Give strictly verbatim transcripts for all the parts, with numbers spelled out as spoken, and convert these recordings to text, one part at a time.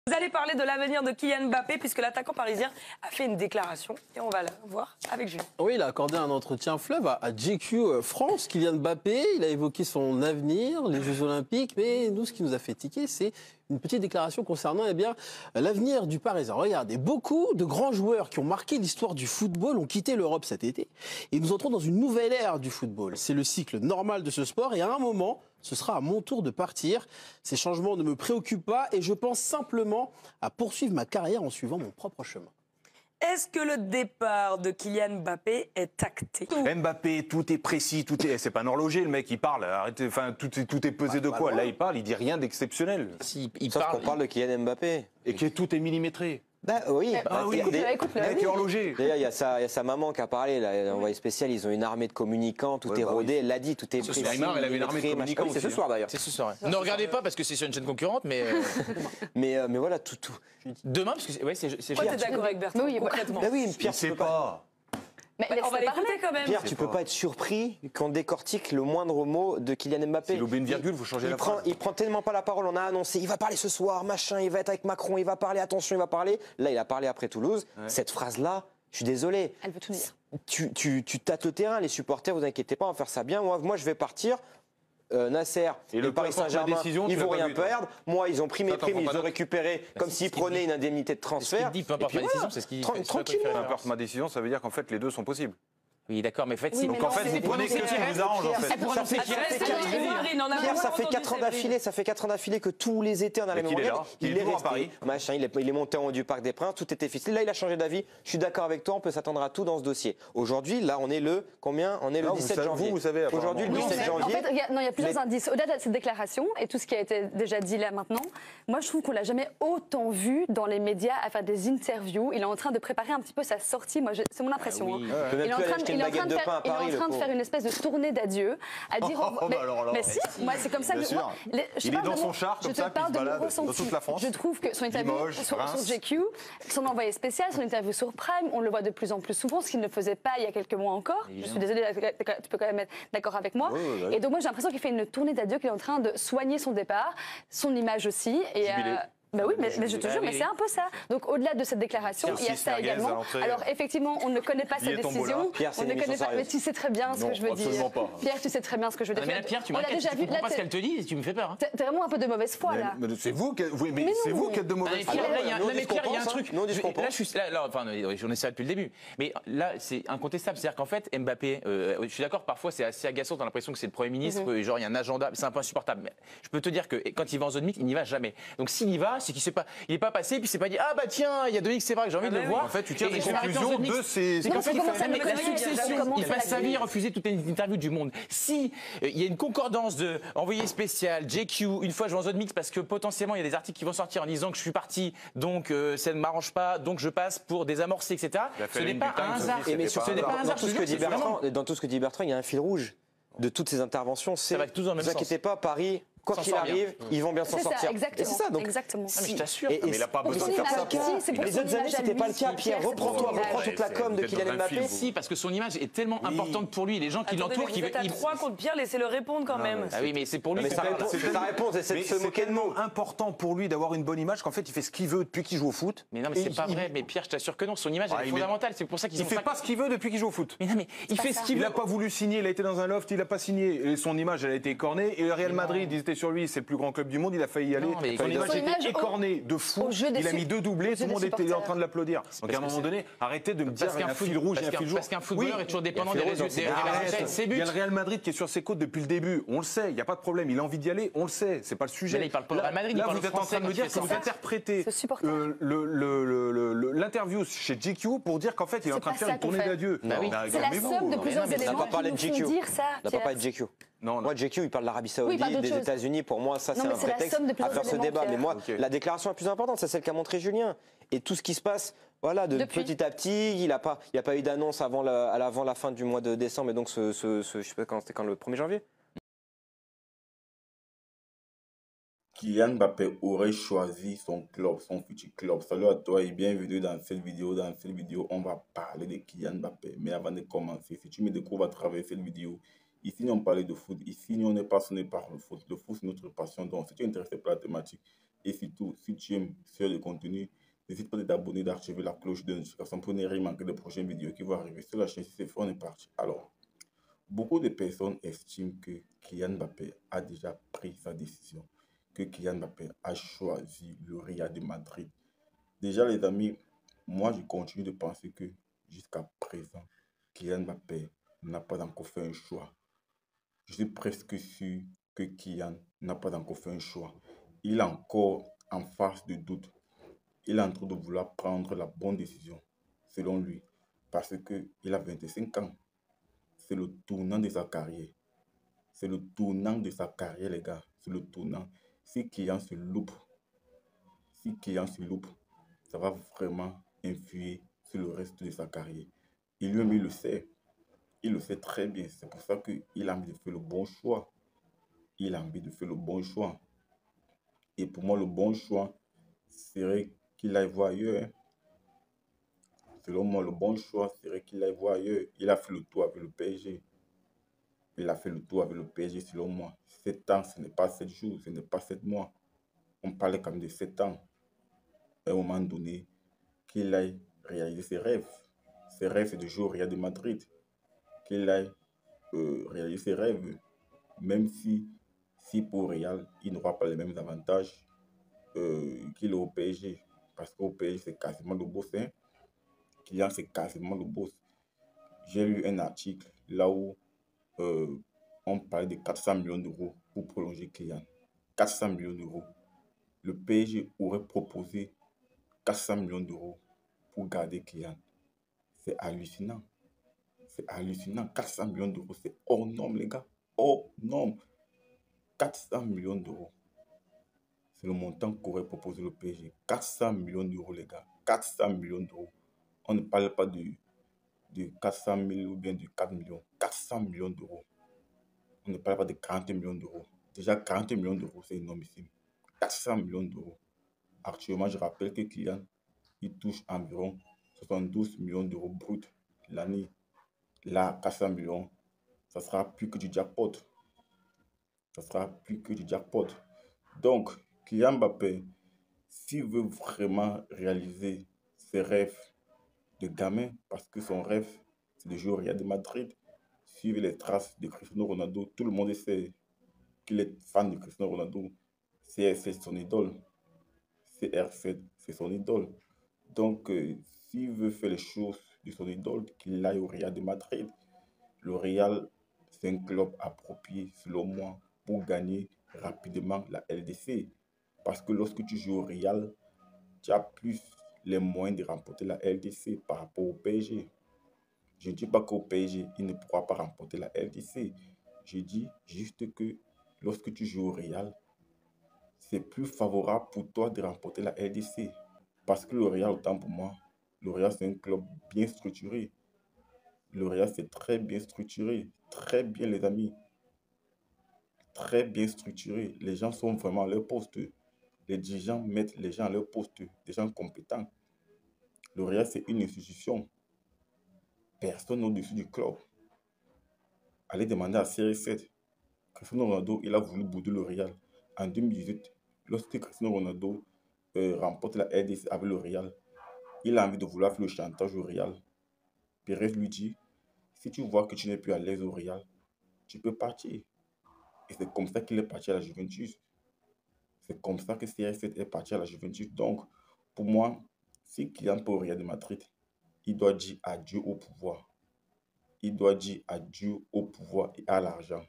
Vous allez parler de l'avenir de Kylian Mbappé puisque l'attaquant parisien a fait une déclaration et on va la voir avec Julien. Oui, il a accordé un entretien fleuve à, à J Q France. Kylian Mbappé, il a évoqué son avenir, les Jeux Olympiques, mais nous, ce qui nous a fait tiquer, c'est une petite déclaration concernant eh bien, l'avenir du Parisien. Regardez, beaucoup de grands joueurs qui ont marqué l'histoire du football ont quitté l'Europe cet été et nous entrons dans une nouvelle ère du football. C'est le cycle normal de ce sport et à un moment, ce sera à mon tour de partir. Ces changements ne me préoccupent pas et je pense simplement à poursuivre ma carrière en suivant mon propre chemin. Est-ce que le départ de Kylian Mbappé est acté? Mbappé, tout est précis, tout est. C'est pas un horloger, le mec, il parle. Arrêtez, enfin, tout est, tout est pesé Ah, de bah quoi? non. Là, il parle, il dit rien d'exceptionnel. Si, il Sauf parle, qu'on parle de Kylian Mbappé. Et que tout est millimétré. Bah oui. Ah oui, Des- écoute, le mec est horloger. D'ailleurs, il y, a sa- il y a sa maman qui a parlé, là, envoyé spécial, ils ont une armée de communicants, tout Ouais, est bah rodé, oui. elle l'a dit, tout est Ce précis. soir, Neymar, il avait une armée de millimétré, communicants machin. Oui, C'est ce aussi, soir d'ailleurs. c'est ce soir. Ne regardez pas parce que c'est sur une chaîne concurrente, mais euh, Mais, euh, mais voilà, tout. tout. demain, parce que c'est ouais, c'est c'est Pourquoi cher. t'es d'accord avec Bertrand Oui, oui, concrètement? Bah oui, Il Pierre, tu sait peux pas. pas. Mais On va laisse-le l'écouter parler. quand même. Pierre, Je tu sais peux pas. pas être surpris qu'on décortique le moindre mot de Kylian Mbappé. S'il oublie une virgule, faut changer il la prend, phrase. il prend tellement pas la parole, on a annoncé, il va parler ce soir, machin, il va être avec Macron, il va parler, attention, il va parler. Là, il a parlé après Toulouse. Ouais. Cette phrase-là, je suis désolé. Elle veut tout dire. Tu, tu, tu tâtes le terrain, les supporters, vous inquiétez pas, on va faire ça bien. Moi, moi je vais partir. Euh, Nasser Et et, le le Paris peu importe la Saint-Germain, décision, ils tu vont l'as pas rien vu, toi. perdre. Moi, ils ont pris mes Ça, t'en primes, prends ils pas ont note. récupéré comme c'est ce s'ils qu'il prenaient dit. une indemnité de C'est ce qu'il transfert. dit, peu importe Et puis la décision, voilà. c'est ce qu'il dit. Tran- C'est ce à quoi il fait tranquillement. Peu référence. importe ma décision, ça veut dire qu'en fait, les deux sont possibles. Oui, d'accord, mais faites si. Oui, Donc mais en non, fait, c'est vous prenez que des- ce qui vous arrange, en fait. Ça fait- ça fait- Ah, tu restes ça fait dans quatre- l'histoire, il en a Pierre, beaucoup ça fait entendu, quatre ans c'est d'affilée, vrai. ça fait quatre ans d'affilée que tous les étés on a la Mais même qu'il est rengaine. là, qu'il est Il est toujours à resté, Paris. machin, il est, il est monté en haut du Parc des Princes, tout était ficelé. Là, il a changé d'avis. Je suis d'accord avec toi, on peut s'attendre à tout dans ce dossier. Aujourd'hui, là, on est le combien? On est le Non, vous dix-sept savez- janvier. vous, vous savez, Aujourd'hui, le apparemment. dix-sept En janvier. fait, il y a, non, il y a plusieurs les- indices. Au-delà de cette déclaration et tout ce qui a été déjà dit là maintenant, moi je trouve qu'on l'a jamais autant vu dans les médias à faire des interviews. Il est en train de préparer un petit peu sa sortie. Moi, je- c'est mon impression. oui. hein. peut même Il est en plus aller train de, acheter il une est en train baguette de de faire, pain à il est Paris, en le train de pauvre. faire une espèce de tournée d'adieu, à dire. Oh, oh, mais, bah alors là. mais si, moi c'est comme ça Bien que sûr. moi, les- je Il est parle dans de son mon- char, je comme te ça, puis parle il de se mon balade dans ressenti. toute la France. Je trouve que son interview Limoges, sur, sur Reims. J Q, son envoyé spécial, son interview sur Prime, on le voit de plus en plus souvent, ce qu'il ne faisait pas il y a quelques mois encore. Je suis désolée, tu peux quand même être d'accord avec moi. Oui, oui, oui. Et donc moi j'ai l'impression qu'il fait une tournée d'adieu, qu'il est en train de soigner son départ, son image aussi. Et, Jubilé. bah oui, mais, mais je te Ah jure, oui, mais oui. c'est un peu ça. Donc au-delà de cette déclaration, Tiens, il y a six ça merguez à également. l'entrée. Alors effectivement, on ne connaît pas sa Billet tombola. décision. Pierre, c'est on une ne émission connaît pas, mais sérieuse. tu sais très bien ce Non, que je veux dire. absolument pas. Pierre, tu sais très bien ce que je veux Non, dire. mais là, Pierre, tu On l'a m'inquiètes, déjà tu vu. comprends Là, pas ce t'es- qu'elle te dit, tu me fais peur. hein. t'es t'es vraiment un peu de mauvaise foi là. Mais c'est vous, qui- oui, mais Mais c'est non. vous qui êtes de Ah, mais mauvaise Pierre, foi. là, il y a, Nous, on non, dit mais ce qu'on Pierre, il y a un pense, truc. hein. Nous, on dit ce Je- qu'on là, pense. je suis là, là, enfin, j'en ai ça depuis le début. Mais là, c'est incontestable. C'est-à-dire qu'en fait, Mbappé, euh, je suis d'accord, parfois c'est assez agaçant. T'as l'impression que c'est le Premier ministre, euh, genre il y a un agenda, c'est un peu insupportable. Mais je peux te dire que quand il va en zone mixte, il n'y va jamais. Donc s'il y va, c'est qu'il s'est pas, il est pas passé, puis il s'est pas dit ah bah tiens, il y a Dominique Sévrac, j'ai envie de bah le oui. voir. En fait, tu tires Et des je vais m'arrêter en conclusions zone mixte. de ces... C'est qu'en fait, il comment fait ça mais me la connaît, succession. comment Il c'est passe la sa vie grille. à refuser toutes les interviews du monde. Si euh, il y a une concordance de envoyé spécial, J Q, une fois je vais en zone mixte parce que potentiellement il y a des articles qui vont sortir en disant que je suis parti, donc euh, ça ne m'arrange pas, donc je passe pour désamorcer, et cetera. Il a fait Ce la n'est une pas du Times un aussi, hasard. c'était Et mais pas sur un ce n'est hasard. pas un dans, hasard. tout ce je que te dit jure, c'est Bertrand, vraiment- dans tout ce que dit Bertrand, il y a un fil rouge de toutes ces interventions. C'est Ça va tous dans le même ne vous inquiétez sens. pas, Paris, quoi S'en qu'il sort bien. arrive, ils vont bien s'en C'est sortir. ça, Et exactement. c'est ça, donc. Exactement. Ah, mais je t'assure. Et- et Mais il n'a pas Pour besoin son de faire ça. image, pour- si, c'est pour Les son autres années, image à c'était pas lui, le cas. si, Pierre, c'est pour reprends-toi, son image. reprends toute la Ouais, com de c'est- Kylian vous êtes dans un Mbappé. film, Si, parce que son image est tellement Oui. importante pour lui, les gens qui Attendez, l'entourent, mais qui vous êtes à il- trois contre Pierre, laissez-le répondre quand Non, même. mais Ah oui, mais c'est pour lui. Mais qu'on sa parle. réponse, C'est c'est sa réponse, essaie de Mais se c'est moquer de nous. tellement important pour lui d'avoir une bonne image qu'en fait, il fait ce qu'il veut depuis qu'il joue au foot. Mais non, mais Et c'est il- pas il- vrai. Mais Pierre, je t'assure que non. Son image, Ah, elle est il met- fondamentale. C'est pour ça qu'ils Il ont fait ça- pas ce qu'il veut depuis qu'il joue au foot. Mais non, mais il pas fait ça. ce qu'il Il veut. n'a pas voulu signer, il a été dans un loft, il n'a pas signé. Et son image, elle a été écornée. Et le Real Madrid, ils étaient sur lui, c'est le plus grand club du monde, il a failli y aller. Non, mais Son image Son était image au- écornée de fou. au jeu des Il a su- mis deux doublés, au tout jeu le monde des était en supporters. train de l'applaudir. Donc à un parce moment que donné, arrêtez de me dire Parce il y a qu'un un fil foot- rouge, il y a un parce fil qu'un- jaune. parce qu'un footballeur Oui. est toujours Il y a dépendant un fil des rouge, résultats- mais des arrête. résultats de ses buts. Il y a le Real Madrid qui est sur ses côtes depuis le début. On le sait, il n'y a pas de problème. Il a envie d'y aller, on le sait. C'est pas le sujet. Mais là, il parle pas au Real Madrid, il Là, parle vous êtes en français train de me quand dire il que fait vous ça. interprétez Ce supporter. euh, le- le- le- le- le- l'interview chez J Q pour dire qu'en fait, il est en C'est train de pas faire ça une qu'on tournée fait. d'adieu. Bah oui. Bah, C'est la calmez-vous. somme de Non, plusieurs mais on n'a On n'a éléments pas parlé qui de nous J Q. font dire ça. On n'a pas Pierre. parlé de J Q. Non, non. Moi, J Q, il parle de l'Arabie Oui, il parle Saoudite, d'autre des chose. États-Unis. Pour moi, ça, Non, c'est mais un c'est la prétexte somme de à plusieurs faire ce éléments, débat. Mais Pierre. moi, Ok. la déclaration la plus importante, c'est celle qu'a montré Julien. Et tout ce qui se passe, voilà, de Depuis. petit à petit, il n'y a pas, il y a pas eu d'annonce avant la, à l'avant la fin du mois de décembre, et donc ce, ce, ce- je sais pas quand c'était, quand le premier janvier. Kylian Mbappé aurait choisi son club, son futur club. Salut à toi et bienvenue dans cette vidéo. Dans cette vidéo, on va parler de Kylian Mbappé. Mais avant de commencer, si tu me découvres à travers cette vidéo, ici, nous on parle de foot. Ici, nous on est passionné par le foot. Le foot, c'est notre passion. Donc, si tu es intéressé par la thématique, Et surtout, si tu aimes ce genre de contenu, n'hésite pas de t'abonner, d'activer la cloche de notification pour ne rien manquer des prochaines vidéos qui vont arriver sur la chaîne. Si c'est fait, on est parti. Alors, beaucoup de personnes estiment que Kylian Mbappé a déjà pris sa décision, que Kylian Mbappé a choisi le Real de Madrid. Déjà, les amis, moi, je continue de penser que jusqu'à présent, Kylian Mbappé n'a pas encore fait un choix. Je suis presque sûr que Kylian n'a pas encore fait un choix. Il est encore en phase de doute. Il est en train de vouloir prendre la bonne décision, selon lui, parce qu'il a vingt-cinq ans. C'est le tournant de sa carrière. C'est le tournant de sa carrière, les gars. C'est le tournant. Si Kylian se loupe, si Kylian se loupe, ça va vraiment influer sur le reste de sa carrière. Et lui-même, il le sait. Il le sait très bien. C'est pour ça qu'il a envie de faire le bon choix. Il a envie de faire le bon choix. Et pour moi, le bon choix serait qu'il aille voir ailleurs. Selon moi, le bon choix serait qu'il aille voir ailleurs. Il a fait le tour avec le P S G. Il a fait le tour avec le P S G, selon moi. sept ans, ce n'est pas sept jours, ce n'est pas sept mois. On parlait quand même de sept ans. À un moment donné, qu'il aille réaliser ses rêves. Ses rêves, c'est de jouer au Real de Madrid. Qu'il aille euh, réaliser ses rêves. Même si, si pour Real, il n'aura pas les mêmes avantages euh, qu'il a au P S G. Parce qu'au P S G, c'est quasiment le boss. Hein? Kylian, c'est quasiment le boss. J'ai lu un article là où euh, on parlait de quatre cents millions d'euros pour prolonger Kylian. quatre cents millions d'euros. Le P S G aurait proposé quatre cents millions d'euros pour garder Kylian. C'est hallucinant. C'est hallucinant. quatre cents millions d'euros, c'est hors norme, les gars. Hors norme. quatre cents millions d'euros. C'est le montant qu'aurait proposé le P S G. quatre cents millions d'euros, les gars. quatre cents millions d'euros. On ne parle pas de, de quatre cent mille ou bien de quatre millions. quatre cents millions d'euros. On ne parle pas de quarante millions d'euros. Déjà, quarante millions d'euros, c'est énormissime. quatre cents millions d'euros. Actuellement, je rappelle que Kylian, il touche environ soixante-douze millions d'euros bruts l'année. Là, quatre cents millions, ça sera plus que du jackpot. Ça sera plus que du jackpot. Donc, Kylian Mbappé, s'il veut vraiment réaliser ses rêves de gamin, parce que son rêve, c'est de jouer au Real de Madrid, suivre les traces de Cristiano Ronaldo. Tout le monde sait qu'il est fan de Cristiano Ronaldo. C R sept, c'est son idole. C R sept, c'est son idole. Donc, euh, s'il veut faire les choses de son idole, qu'il aille au Real de Madrid. Le Real, c'est un club approprié, selon moi, pour gagner rapidement la L D C. Parce que lorsque tu joues au Real, tu as plus les moyens de remporter la L D C par rapport au P S G. Je ne dis pas qu'au P S G, il ne pourra pas remporter la L D C. Je dis juste que lorsque tu joues au Real, c'est plus favorable pour toi de remporter la L D C. Parce que le Real, autant pour moi, le Real, c'est un club bien structuré. Le Real, c'est très bien structuré. Très bien, les amis. Très bien structuré. Les gens sont vraiment à leur poste. Les dirigeants mettent les gens à leur poste. Des gens compétents. Le Real, c'est une institution. Personne au-dessus du club. Allez demander à C R sept. Cristiano Ronaldo, il a voulu bouder le Real. En deux mille dix-huit, lorsque Cristiano Ronaldo euh, remporte la L D C avec le Real, il a envie de vouloir faire le chantage au Real. Pérez lui dit, si tu vois que tu n'es plus à l'aise au Real, tu peux partir. Et c'est comme ça qu'il est parti à la Juventus. C'est comme ça que C R sept est parti à la Juventus. Donc, pour moi, si Kylian peut au Real de Madrid, il doit dire adieu au pouvoir. Il doit dire adieu au pouvoir et à l'argent.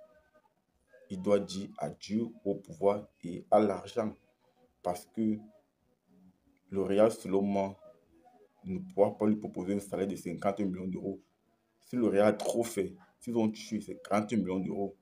Il doit dire adieu au pouvoir et à l'argent. Parce que le Real, selon moi, ne pourra pas lui proposer un salaire de cinquante millions d'euros. Si le Real a trop fait, s'ils ont tué, c'est quarante millions d'euros.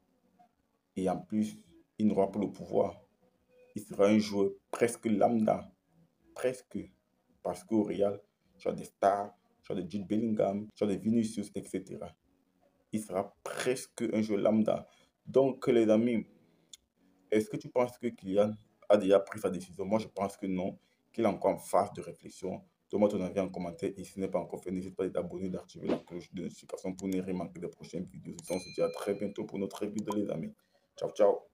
Et en plus, il n'aura pas le pouvoir. Il sera un joueur presque lambda. Presque. Parce qu'au Real, tu as des stars, tu as des Jude Bellingham, tu as des Vinicius, et cetera. Il sera presque un joueur lambda. Donc, les amis, est-ce que tu penses que Kylian a déjà pris sa décision? Moi, je pense que non, qu'il est encore en phase de réflexion. Donne-moi ton avis en commentaire. Et si ce n'est pas encore fait, n'hésite pas à t'abonner, d'activer la cloche de notification pour ne rien manquer des prochaines vidéos. On se dit à très bientôt pour notre vidéo, les amis. Ciao, ciao.